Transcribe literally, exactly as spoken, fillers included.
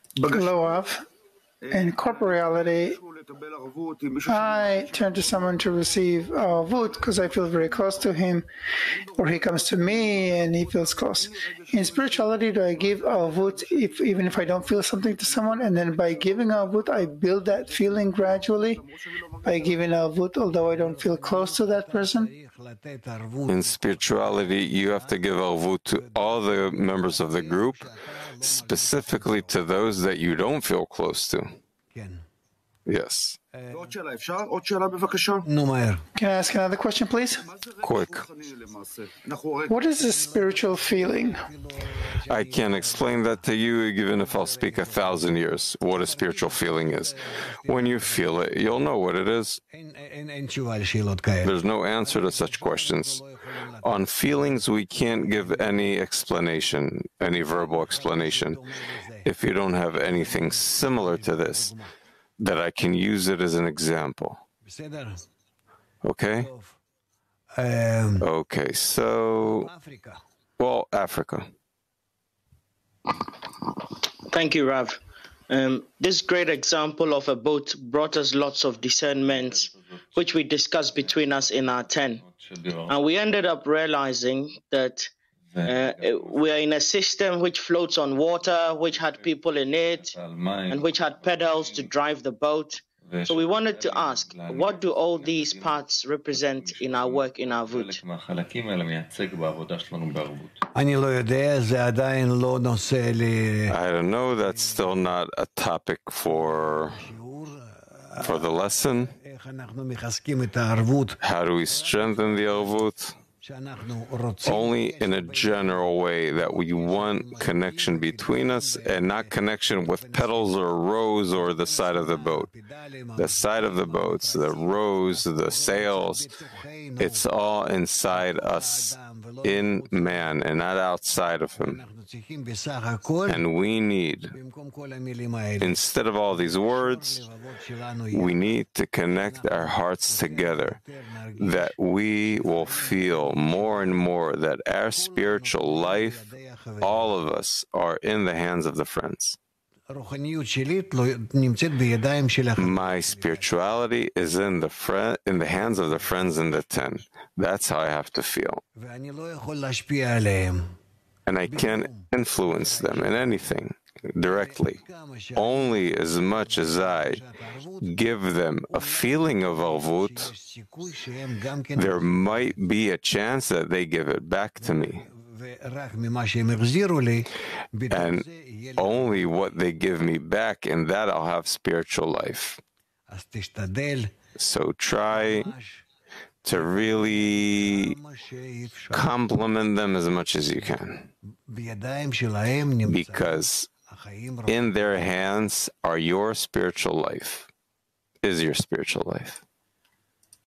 Loav. In corporeality, I turn to someone to receive avut because I feel very close to him, or he comes to me and he feels close. In spirituality, do I give avut if, even if I don't feel something to someone, and then by giving avut, I build that feeling gradually by giving avut, although I don't feel close to that person? In spirituality, you have to give avut to all the members of the group, specifically to those that you don't feel close to. Yes. Can I ask another question, please? Quick. What is a spiritual feeling? I can't explain that to you even if I'll speak a thousand years, what a spiritual feeling is. When you feel it, you'll know what it is. There's no answer to such questions. On feelings, we can't give any explanation, any verbal explanation, if you don't have anything similar to this, that I can use it as an example. Okay? Um, okay, so, well, Africa. Thank you, Rav. Um, this great example of a boat brought us lots of discernment, which we discussed between us in our ten. And we ended up realizing that uh, we are in a system which floats on water, which had people in it, and which had pedals to drive the boat. So we wanted to ask, what do all these parts represent in our work in avut? I don't know, that's still not a topic for, for the lesson. How do we strengthen the avut? Only in a general way, that we want connection between us and not connection with pedals or rows or the side of the boat. The side of the boats, the rows, the sails, it's all inside us, in man, and not outside of him. And we need, instead of all these words, we need to connect our hearts together, that we will feel more and more that our spiritual life, all of us, are in the hands of the friends. My spirituality is in the friend, in the hands of the friends in the ten. That's how I have to feel. And I can't influence them in anything directly. Only as much as I give them a feeling of avut, there might be a chance that they give it back to me. And only what they give me back, and that I'll have spiritual life. So try to really compliment them as much as you can, because in their hands are your spiritual life, is your spiritual life.